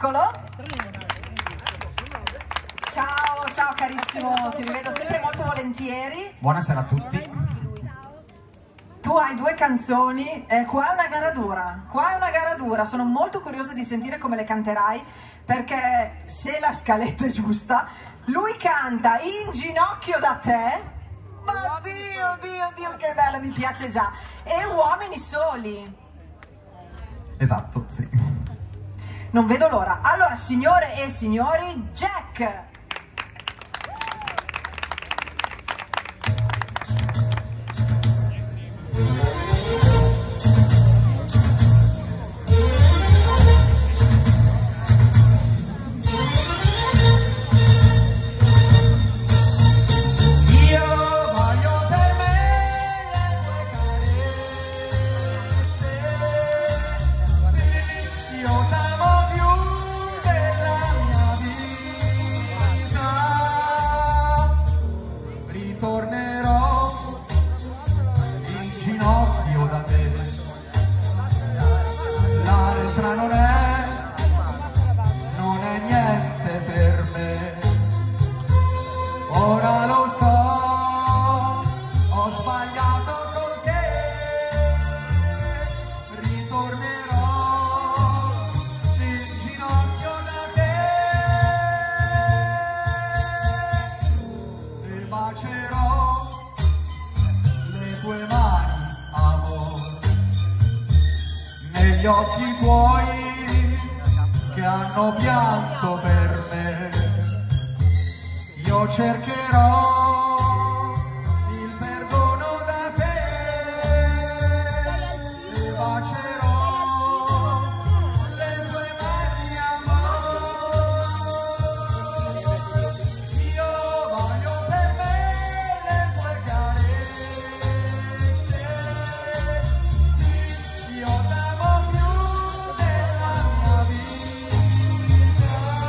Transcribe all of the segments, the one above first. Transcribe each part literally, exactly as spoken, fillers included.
Eccolo. Ciao, ciao carissimo, ti rivedo sempre molto volentieri. Buonasera a tutti. Tu hai due canzoni, eh, qua è una gara dura, qua è una gara dura, sono molto curiosa di sentire come le canterai, perché se la scaletta è giusta, lui canta In ginocchio da te, ma Dio, Dio, Dio, che bella, mi piace già, e Uomini soli. Esatto, sì. Non vedo l'ora. Allora, signore e signori, Jack! Gli occhi tuoi che hanno pianto per me, io cercherò il perdono da te e bacerò le tue mani, amore. Io voglio per me le tue carezze, io t'amo più della mia vita.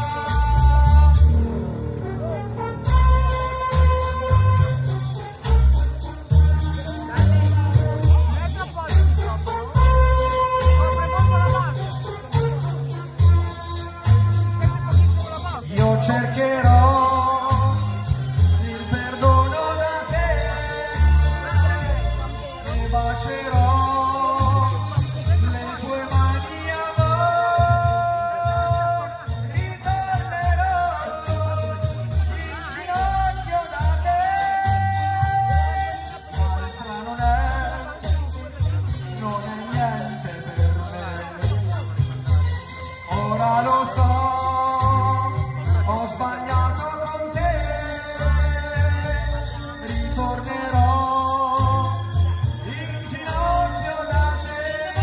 Io cercherò il perdono da te e bacerò le tue mani, amore. Ritornerò in ginocchio da te, l'altra non è, non è niente per me. Ora lo so, ho sbagliato con te, ritornerò in ginocchio da te.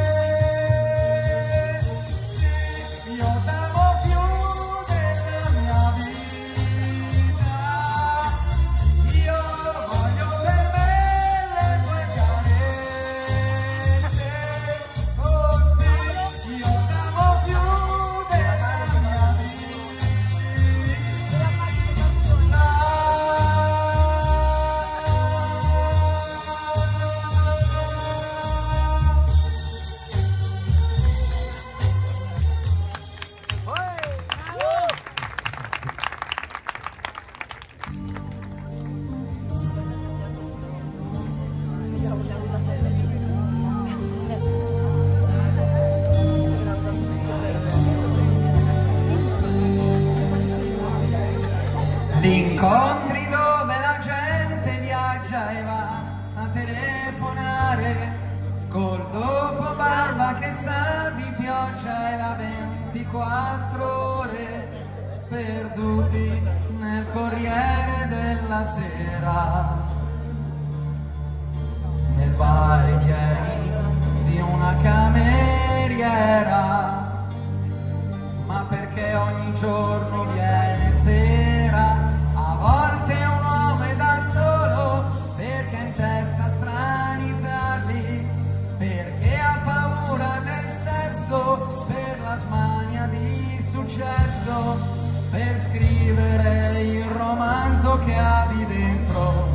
Io t'amo più della mia vita, io voglio per me le tue carezze, oh sì, io t'amo più della mia Gli incontri dove la gente viaggia e va a telefonare col dopo barba che sa di pioggia e la ventiquattro ore perduti nel Corriere della Sera, nel va e vieni di una cameriera, ma perché ogni giorno viene sera. A volte un uomo è da solo perché ha in testa strani tarli, perché ha paura del sesso, per la smania di successo, per scrivere il romanzo che ha di dentro,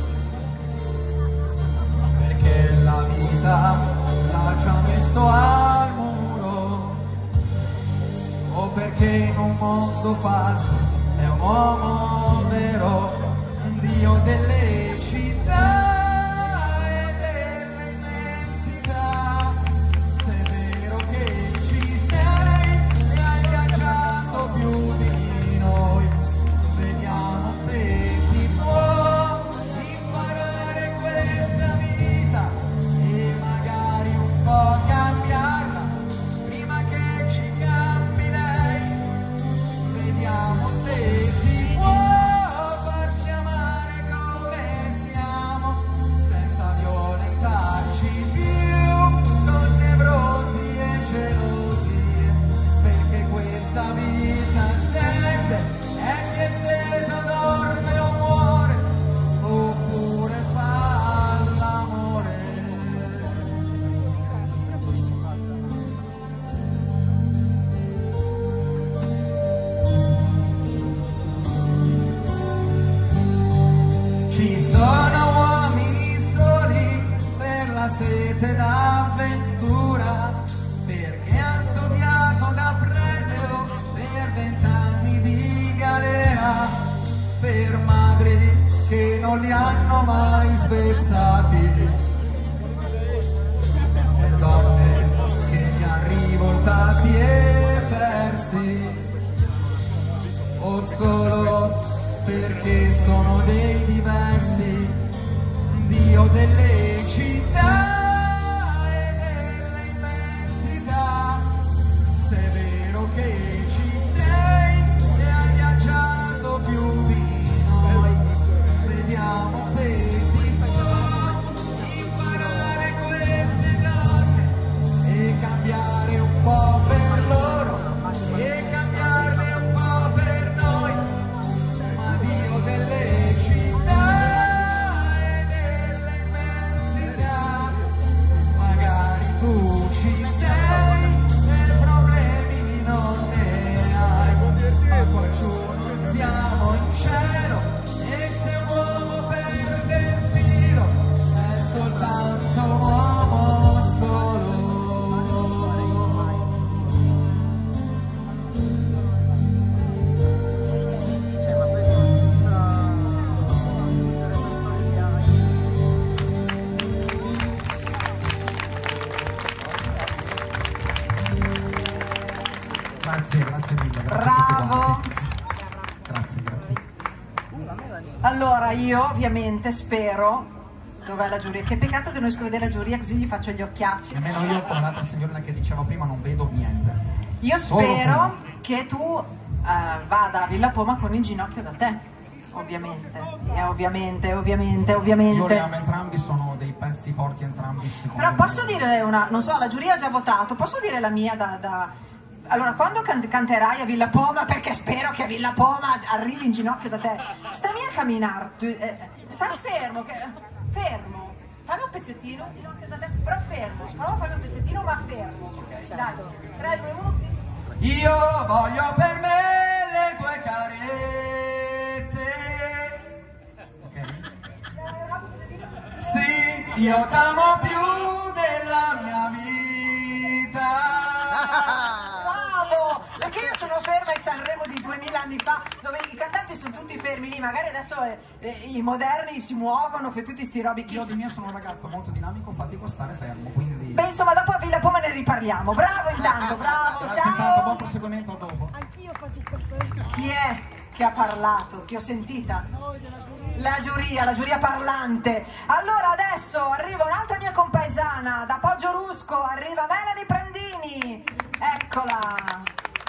perché la vita l'ha già messo al muro. o perché in un mondo falso è un uomo vero, un dio delle città e delle immensità. Se è vero che ci sei e hai viaggiato più di noi, vediamo se si può imparare questa vita e magari un po' cambiarla prima che ci cambi lei. Vediamo se si può farci amare come siamo senza violentarci più con nevrosi e gelosie, perché questa vita stende e chi è steso dorme o muore oppure fa l'amore. Ci sono uomini soli per la sete d'avventura, perché han studiato da premio per vent'anni di galera, per madri che non li hanno mai svezzati, per donne che li han rivoltati e persi, o solo perché sono dei diversi, dio delle città e delle immensità. Se è vero che ci sei e hai viaggiato più di noi, vediamo se si può imparare queste donne e cambiare un po' per loro e cambiarle un po' per noi. Ma dio delle città e delle immensità, magari tu ci sei e problemi non ne hai, ma qua giù non siamo in cielo e se un uomo perde il filo è soltanto un uomo solo. Grazie, grazie mille. Grazie a tutti Bravo. quanti. Grazie, grazie. Allora io ovviamente spero, dov'è la giuria? Che peccato che non riesco a vedere la giuria, così gli faccio gli occhiacci. Nemmeno io, come l'altra signorina che diceva prima, non vedo niente. Io Solo spero fumo. che tu eh, vada a Villa Poma con il ginocchio da te, ovviamente, e ovviamente, ovviamente, Io ovviamente. li amo entrambi, sono dei pezzi forti entrambi. secondo Però me. posso dire una, non so, la giuria ha già votato, posso dire la mia da... da... Allora, quando can canterai a Villa Poma, perché spero che a Villa Poma arrivi in ginocchio da te, stammi a camminare, tu, eh, sta fermo, che, fermo, fammi un pezzettino, in ginocchio da te, però fermo, prova a farmi un pezzettino ma fermo, dai, tre, due, uno, così. Io voglio per me le tue carezze. Ok? Sì, io t'amo più della mia vita. Bravo! Perché io sono ferma ai Sanremo di duemila anni fa, dove i cantanti sono tutti fermi lì, magari adesso eh, eh, i moderni si muovono, fa tutti sti robi. Io di mio sono un ragazzo molto dinamico, fatico a stare fermo, quindi... Beh, insomma, dopo a Villa Poma ne riparliamo. Bravo intanto, bravo, Grazie intanto, ciao! buon proseguimento a dopo. Anch'io fatico a stare qui. Chi è che ha parlato? Ti ho sentita? La giuria, la giuria parlante. Allora adesso arriva un'altra mia compaesana, da Poggio Rusco, arriva Melanie Prandini. Eccola.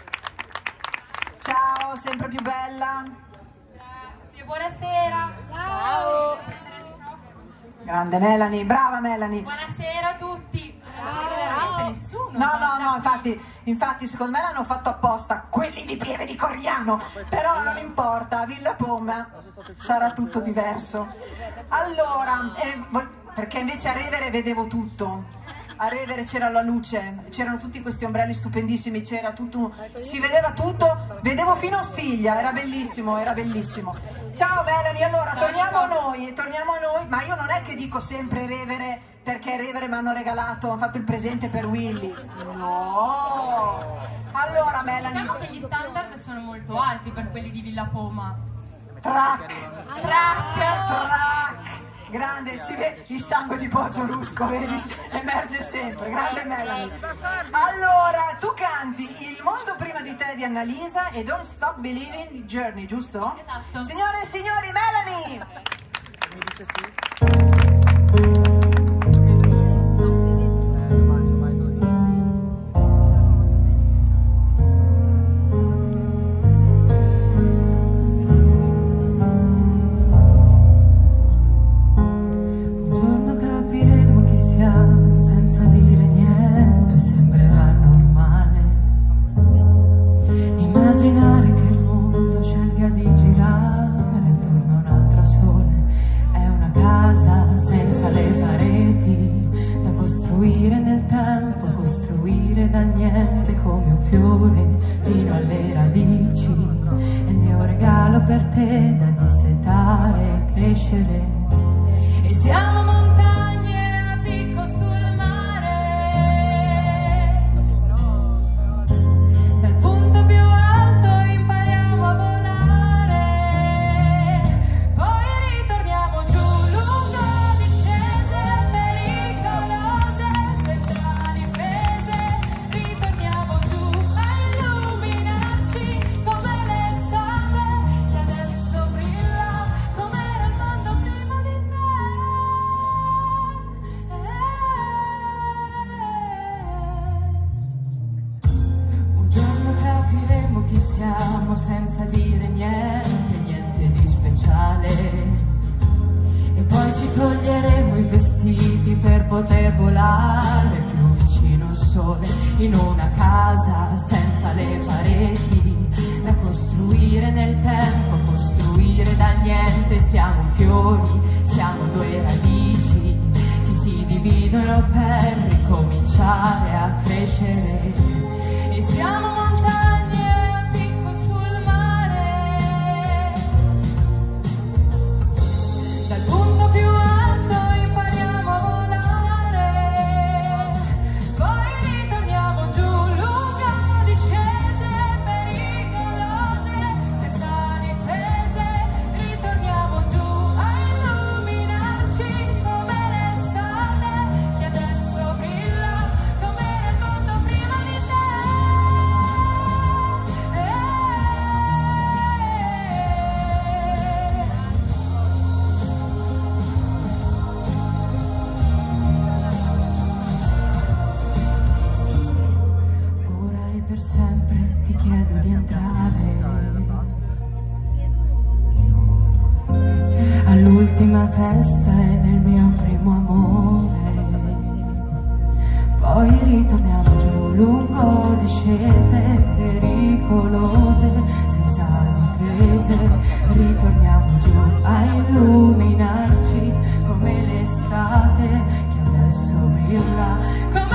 Ciao, sempre più bella. Grazie, buonasera. Ciao. Grande Melanie, brava Melanie. Buonasera a tutti. Non si vede veramente nessuno. No, no, no, infatti, infatti secondo me l'hanno fatto apposta quelli di Pieve di Coriano, però non importa, a Villa Poma sarà tutto diverso. Allora, eh, perché invece a Revere vedevo tutto. A Revere c'era la luce, c'erano tutti questi ombrelli stupendissimi, c'era tutto, si vedeva tutto, vedevo fino a Ostiglia, era bellissimo, era bellissimo. Ciao Melanie, allora torniamo a noi, torniamo a noi, ma io non è che dico sempre Revere perché Revere mi hanno regalato, hanno fatto il presente per Willy. No! Allora Melanie, Diciamo che gli standard sono molto alti per quelli di Villa Poma. track, Track! track, grande, si vede il sangue di Poggio Rusco, vedi, emerge sempre, grande Melanie. Allora, tu canti Il mondo prima di te di Annalisa e Don't Stop Believing Journey, giusto? Esatto. Signore e signori, Melanie! Immaginare che il mondo scelga di girare attorno a un altro sole è una casa senza le pareti da costruire nel tempo, costruire dal niente come un fiore fino alle radici. È il mio regalo per te da dissetare e crescere. E siamo montagne a picco sul mare. Dal punto più alto impariamo a volare, poi ritorniamo giù lungo discese pericolose, senza difese. Ritorniamo giù a illuminarci come l'estate che adesso brilla, come era il mondo prima di te. Un giorno capiremo chi siamo senza dire niente, niente di speciale. E poi ci toglieremo i vestiti per poter volare più vicino al sole, in una casa senza le pareti da costruire nel tempo, costruire dal niente. Siamo fiori, siamo due radici che si dividono per ricominciare a crescere. E siamo montagne a picco sul mare. Dal punto più alto impariamo a volare, poi ritorniamo giù lungo discese pericolose, senza difese. Ritorniamo giù a illuminarci come l'estate che adesso brilla, come era il mondo prima di te. Ora e per sempre ti chiedo di entrare all'ultima festa e nel mio primo amore. Poi ritorniamo giù lungo discese pericolose, senza difese. Ritorniamo giù a illuminarci come l'estate che adesso brilla, come